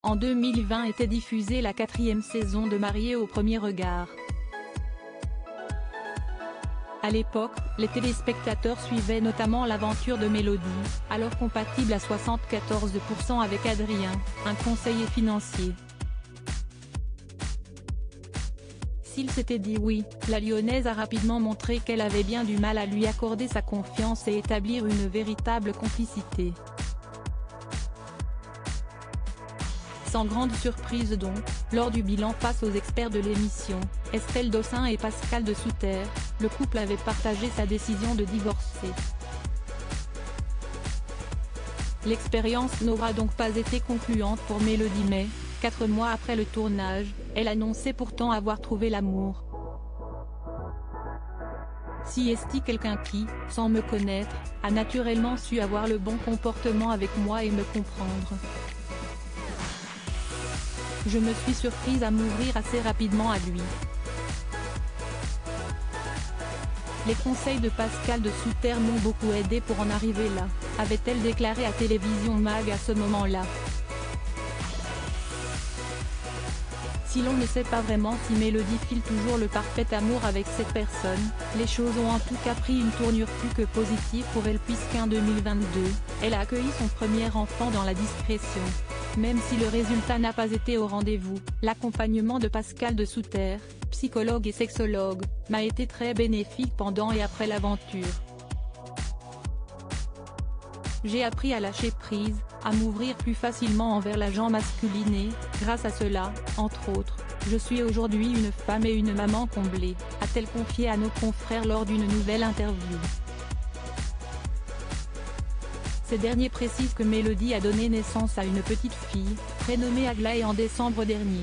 En 2020 était diffusée la 4e saison de Mariés au premier regard. À l'époque, les téléspectateurs suivaient notamment l'aventure de Mélodie, alors compatible à 74% avec Adrien, un conseiller financier. S'il s'était dit oui, la Lyonnaise a rapidement montré qu'elle avait bien du mal à lui accorder sa confiance et établir une véritable complicité. Sans grande surprise donc, lors du bilan face aux experts de l'émission, Estelle Dossin et Pascal de Souter, le couple avait partagé sa décision de divorcer. L'expérience n'aura donc pas été concluante pour Mélodie mais, 4 mois après le tournage, elle annonçait pourtant avoir trouvé l'amour. Si est-il quelqu'un qui, sans me connaître, a naturellement su avoir le bon comportement avec moi et me comprendre. Je me suis surprise à m'ouvrir assez rapidement à lui. Les conseils de Pascal de Souter m'ont beaucoup aidé pour en arriver là, avait-elle déclaré à Télévision Mag à ce moment-là. Si l'on ne sait pas vraiment si Mélodie file toujours le parfait amour avec cette personne, les choses ont en tout cas pris une tournure plus que positive pour elle puisqu'en 2022, elle a accueilli son premier enfant dans la discrétion. Même si le résultat n'a pas été au rendez-vous, l'accompagnement de Pascal de Souter, psychologue et sexologue, m'a été très bénéfique pendant et après l'aventure. J'ai appris à lâcher prise, à m'ouvrir plus facilement envers la gent masculine et, grâce à cela, entre autres, je suis aujourd'hui une femme et une maman comblée, a-t-elle confié à nos confrères lors d'une nouvelle interview. Ces derniers précisent que Mélodie a donné naissance à une petite fille, prénommée Aglaé en décembre dernier.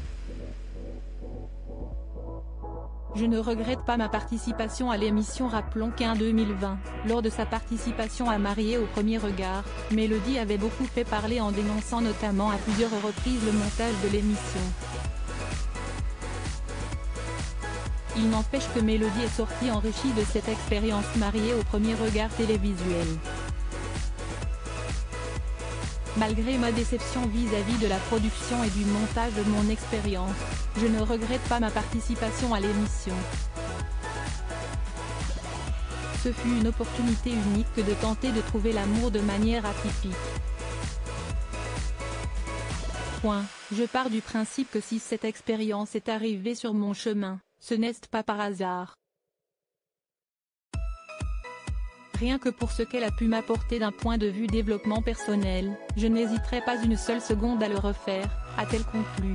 Je ne regrette pas ma participation à l'émission. Rappelons qu'en 2020, lors de sa participation à Mariés au premier regard, Mélodie avait beaucoup fait parler en dénonçant notamment à plusieurs reprises le montage de l'émission. Il n'empêche que Mélodie est sortie enrichie de cette expérience Mariés au premier regard télévisuel. Malgré ma déception vis-à-vis de la production et du montage de mon expérience, je ne regrette pas ma participation à l'émission. Ce fut une opportunité unique que de tenter de trouver l'amour de manière atypique. Je pars du principe que si cette expérience est arrivée sur mon chemin, ce n'est pas par hasard. Rien que pour ce qu'elle a pu m'apporter d'un point de vue développement personnel, je n'hésiterai pas une seule seconde à le refaire, a-t-elle conclu.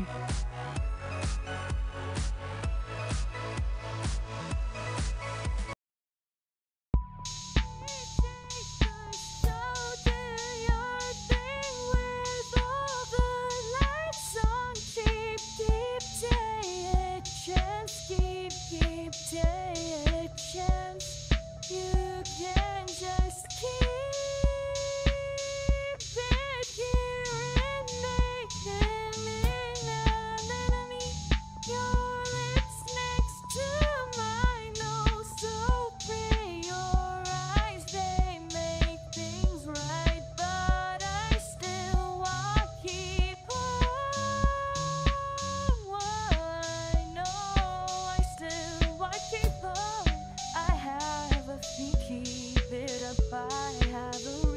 Keep it up, I have a